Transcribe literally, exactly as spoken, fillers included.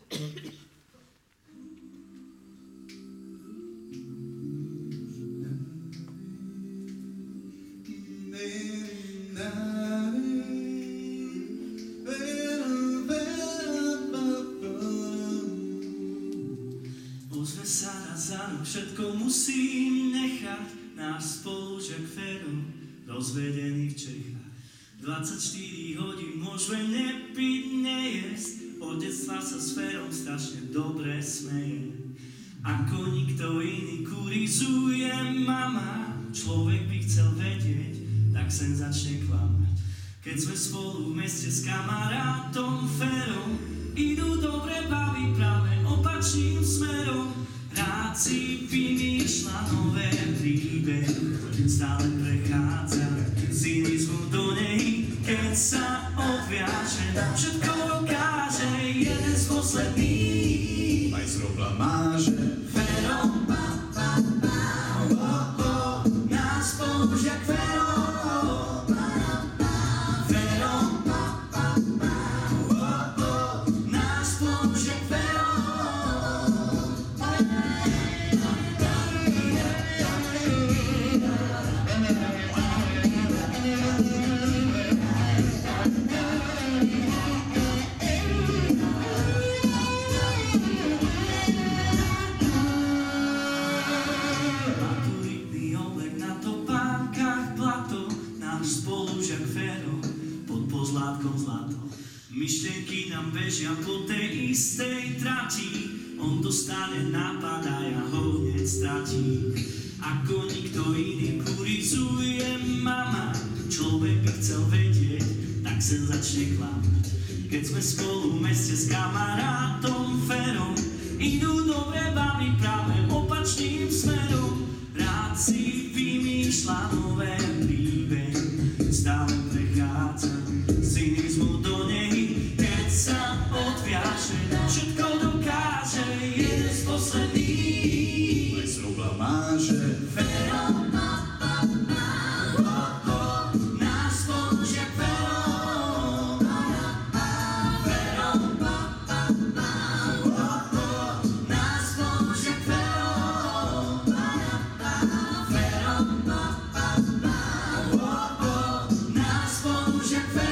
Pozve sa na záruch, všetko musím nechať. Náš spolužiak Fero, rozvedený v Čechách. dvadsaťštyri hodín môžeme nepiť, nejesť. Od detstva sa s Ferom strašne dobre smeje. Ako nikto iný kurizuje mama. Človek by chcel vedieť, tak sem začne klamať. Keď sme spolu v meste s kamarátom Ferom, idú dobre baví práve opačným smerom. Rád si vymýšľa nové príbehy, stále prechádza cynizmu do nej. Keď sa odviaže, všetko dokáže, jeden z posledných majstrov blamáže. Fero, pa, pa, pa, oh, oh, náš spolužiak Fero. Fero, pa, pa, pa, oh, oh, náš spolužiak Fero. Maturitný oblek na topánkach blato, náš spolužiak Fero pod pozlátkom zlato. Myšlienky nám bežia po tej istej trati, on dostane nápad a ja ho hneď stratím. Ako nikto iný kurizuje mama, človek by chcel vedieť, tak sa začne klamať. Keď sme spolu v meste s kamarátom Ferom, idú dobre baví práve opačným smerom. Rád si vymýšľa nové príbehy, stále prechádza cynizmu do nej. Keď sa odviaže, všetko dokáže, jeden z posledných Majstrov blamáže. Fero, pa, pa, pa, oh, oh, náš spolužiak Fero. Fero, pa, pa, pa, oh, oh, náš spolužiak Fero. Fero, pa, pa, pa, oh, oh, náš spolužiak Fero.